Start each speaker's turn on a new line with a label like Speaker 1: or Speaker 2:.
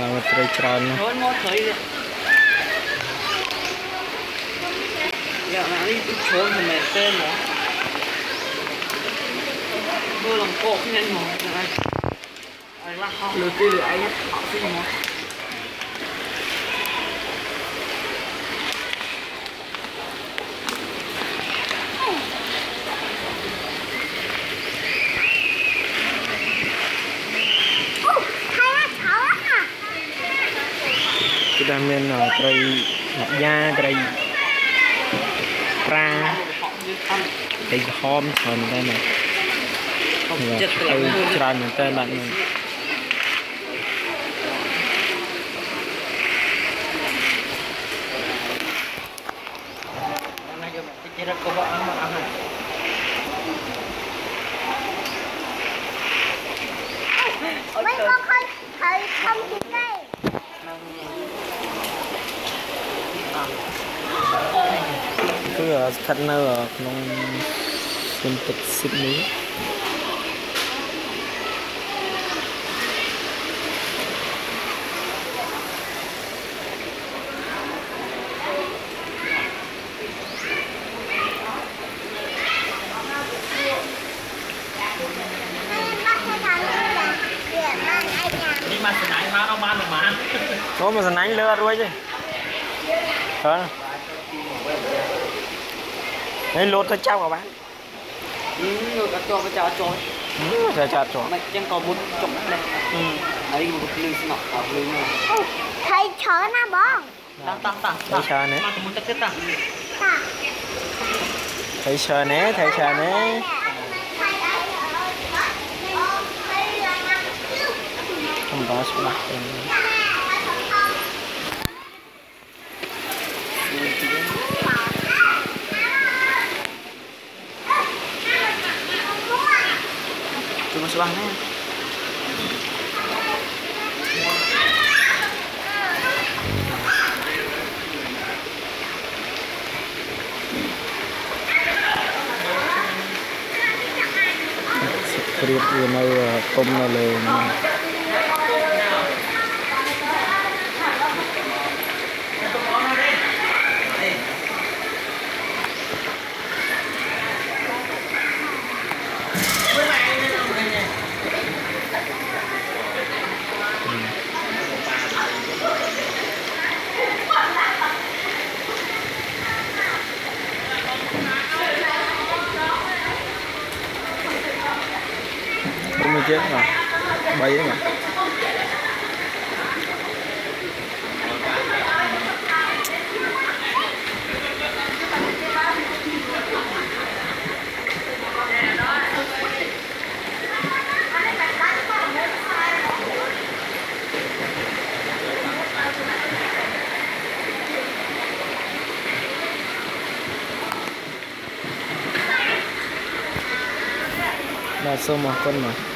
Speaker 1: một trời tròn
Speaker 2: thôi mua thấy rồi dạo nào đi trốn thì mệt tên nó tôi làm cột nên nó này anh là họ lừa kia lừa anh họ gì mà
Speaker 1: kita main cây da cây pra cây hôm còn đây này cây tròn tên bạn này
Speaker 3: mấy con khơi thời không trên đây
Speaker 1: cứ thật nơi ở trong dân tộc Sydney
Speaker 2: mà sẵn anh mà ông ăn được mà
Speaker 1: có mà sẵn anh lừa đuôi chứ hả đấy lột cho cháu vào bán
Speaker 2: rồi cả cho với chào cho mày chẳng có một chục đây ấy một lưng nọ ở lưng
Speaker 3: thầy chở nó bông
Speaker 1: thầy chờ nè
Speaker 2: mà muốn tất cả
Speaker 1: thầy chờ nè không có số bạc
Speaker 2: cuma sebangnya
Speaker 1: Riết vừa nơi tôm là lề không chết mà bay đấy mà là số một con mà